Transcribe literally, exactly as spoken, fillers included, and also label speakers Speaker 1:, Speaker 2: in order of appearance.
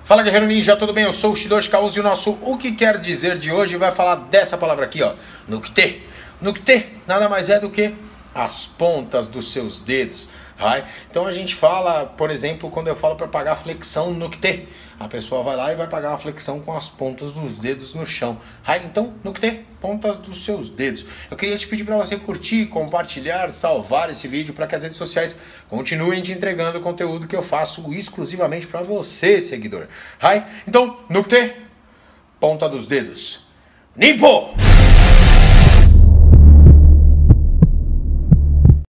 Speaker 1: Fala Guerreiro Ninja, tudo bem? Eu sou o Shidoshi Kaozu e o nosso O Que Quer Dizer de hoje vai falar dessa palavra aqui, ó, Nukte. Nukte nada mais é do que as pontas dos seus dedos. Right? Então a gente fala, por exemplo, quando eu falo para pagar flexão Nukte, a pessoa vai lá e vai pagar uma flexão com as pontas dos dedos no chão. Right? Então, Nukte, pontas dos seus dedos. Eu queria te pedir para você curtir, compartilhar, salvar esse vídeo para que as redes sociais continuem te entregando o conteúdo que eu faço exclusivamente para você, seguidor. Right? Então, Nukte, ponta dos dedos. Nippo!